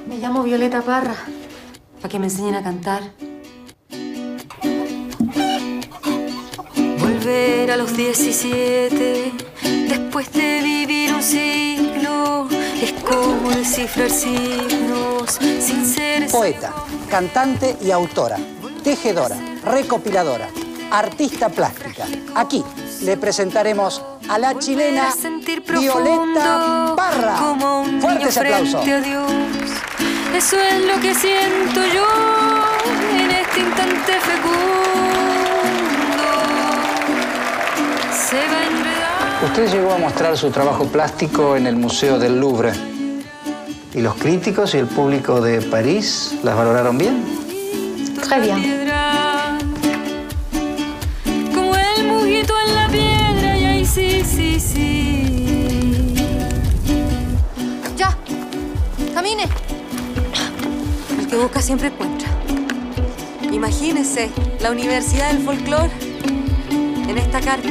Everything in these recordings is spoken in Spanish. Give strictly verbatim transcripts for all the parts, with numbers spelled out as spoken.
Me llamo Violeta Parra, para que me enseñen a cantar. Volver a los diecisiete, después de vivir un siglo, es como descifrar signos sin ser... Poeta, cantante y autora, tejedora, recopiladora, artista plástica. Aquí le presentaremos a la chilena Violeta Parra. Como un Fuertes aplausos. Eso es lo que siento yo en este instante fecundo. Se va enredando. Usted llegó a mostrar su trabajo plástico en el Museo del Louvre. ¿Y los críticos y el público de París las valoraron bien? Très bien. Como el mujito en la piedra, y ahí sí, sí, sí. Ya, camine. El que busca siempre encuentra. Imagínese la Universidad del Folclore en esta carpa.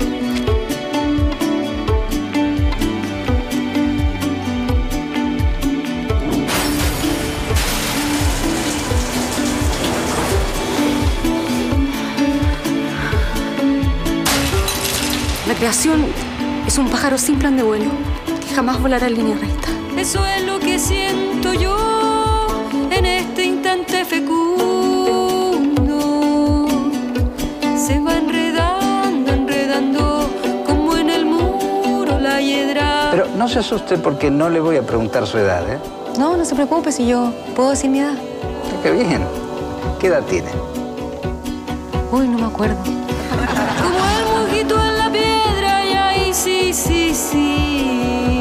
La creación es un pájaro sin plan de vuelo que jamás volará en línea recta. Eso es lo que siento yo en este instante fecundo. Se va enredando, enredando como en el muro la hiedra. Pero no se asuste porque no le voy a preguntar su edad, ¿eh? No, no se preocupe si yo puedo decir mi edad. Qué bien. ¿Qué edad tiene? Uy, no me acuerdo. Como el mojito en la piedra, y ahí sí, sí, sí.